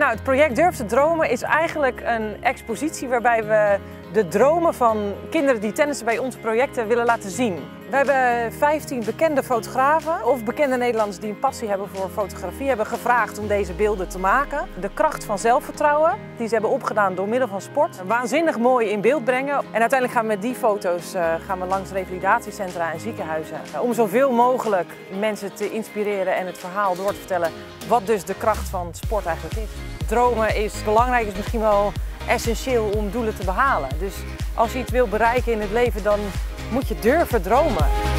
Nou, het project Durf te Dromen is eigenlijk een expositie waarbij we de dromen van kinderen die tennissen bij onze projecten willen laten zien. We hebben 15 bekende fotografen of bekende Nederlanders die een passie hebben voor fotografie hebben gevraagd om deze beelden te maken. De kracht van zelfvertrouwen die ze hebben opgedaan door middel van sport. Waanzinnig mooi in beeld brengen. En uiteindelijk gaan we met die foto's langs revalidatiecentra en ziekenhuizen. Om zoveel mogelijk mensen te inspireren en het verhaal door te vertellen wat dus de kracht van sport eigenlijk is. Dromen is belangrijk, is misschien wel essentieel om doelen te behalen. Dus als je iets wil bereiken in het leven, dan moet je durven dromen.